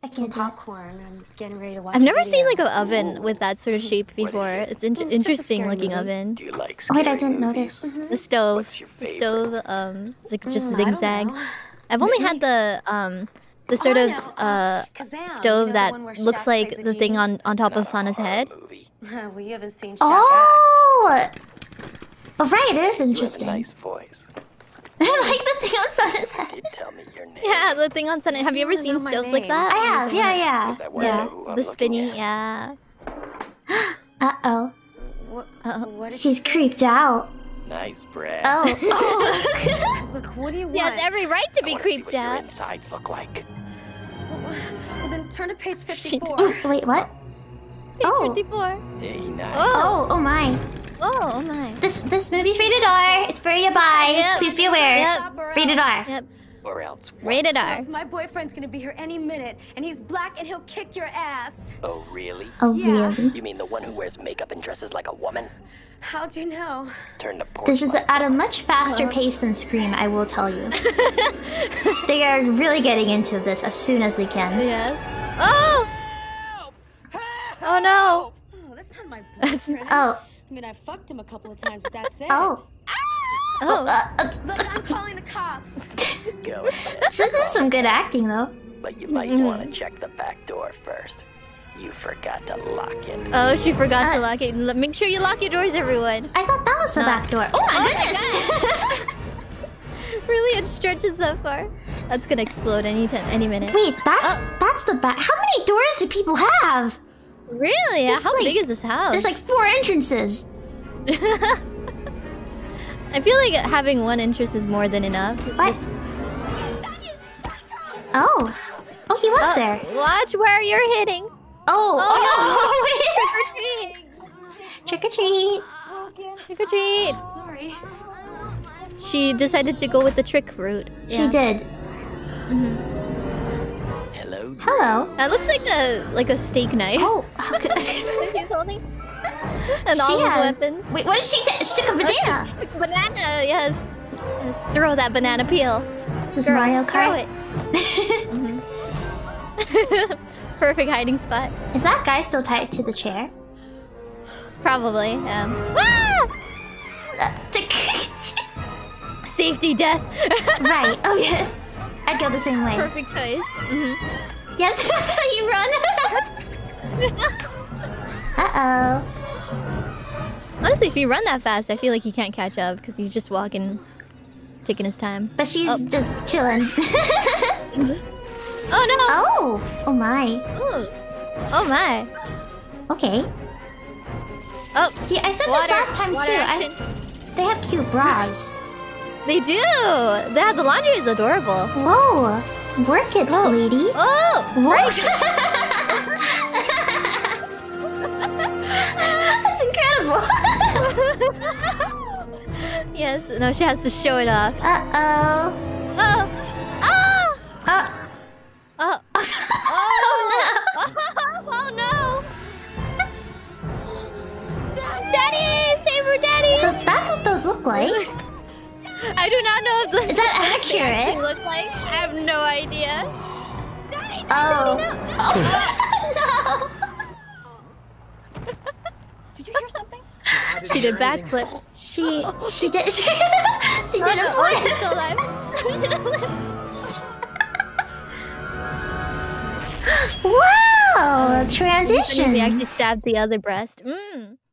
I can't do it. popcorn. I'm getting ready to watch. I've never seen video. like an oven with that sort of shape before. It's just a interesting scary looking movie. oven. Do you like Oh, wait, I scary didn't movies? notice. The stove. What's your The favorite? stove, it's like just I don't zigzag. know. I've only had the sort I of know, Kazam, stove the that one where looks Shaq like plays the thing genie. on top of Not a Sana's horror head. movie. Well, you haven't seen Shaq Oh! Oh, right, it is You have a interesting. nice voice. I like the thing on Sana's head. Did tell me your name. Yeah, the thing on Sana. Have you ever wanna seen know my stoves like name? that? I have, yeah, Because I wanna yeah. know who I'm The looking spinny, at. yeah. Uh-oh. What did She's you say? creeped out. Nice breath. Oh. Look, what do you want? He has every right to I be wanna see creeped what your out. insides look like. Well, then turn to page 54. Ooh, wait, what? Page Oh. 54. Hey, nice. Oh. Oh my. Oh my. This movie's rated R. It's for you, bye. Yep. Please be aware. Yep. Rated R. Yep. Or else what? Rated R. Plus, my boyfriend's gonna be here any minute, and he's black, and he'll kick your ass. Oh, really? Oh, Yeah. really? You mean the one who wears makeup and dresses like a woman? How'd you know? Turn the porch This is lights at a on. much faster pace than Scream, I will tell you. They are really getting into this as soon as they can. Yes. Oh! Oh no! Oh, that's not my That's boyfriend. Oh. I mean, I fucked him a couple of times, but that's it. Oh. Oh. Look, I'm calling the cops. Go. This is some good acting, though. But you might want to check the back door first. You forgot to lock it. Oh, she forgot to lock it. Make sure you lock your doors, everyone. I thought that was the back door. Oh my goodness! Really, it stretches that far. That's gonna explode any minute. Wait, that's the back. How many doors do people have? Really? There's How like- big is this house? There's like 4 entrances. I feel like having one entrance is more than enough. It's What? just Oh. Oh, he was there. watch where you're hitting. Oh. Oh, Trick or treat. Trick or treat. Sorry. She decided to go with the trick route. She Yeah. did. Hello. Drew. Hello. That looks like a steak knife. Oh, how good. She's holding. And She all the has. weapons. Wait, what did she take? She took a banana. Banana, yes. Yes. Throw that banana peel. This is Girl, Mario throw Kart. it. Perfect hiding spot. Is that guy still tied to the chair? Probably. Ah! Safety death. Right. Oh yes. I'd go the same way. Perfect choice. Yes, that's how you run. Uh-oh. Honestly, if you run that fast, I feel like he can't catch up because he's just walking, taking his time. But she's just chilling. Oh no! Oh. Oh my. Ooh. Oh my! Okay. Oh, See, I said water, this last time water too. action. They have cute bras. They do. The laundry is adorable. Whoa. Work it, lady. Oh, What? That's incredible. yes. No, she has to show it off. Uh-oh. Oh. Oh. Oh. Oh no! Daddy! Save her, Daddy! So that's what those look like. I do not know if this Is that what they accurate? actually look like. I have no idea. Oh. Oh. Did you hear something? She did backflip. She did she did a Oh, she's flip. still alive. She did a flip. Wow, Maybe transition. we actually stabbed the other breast.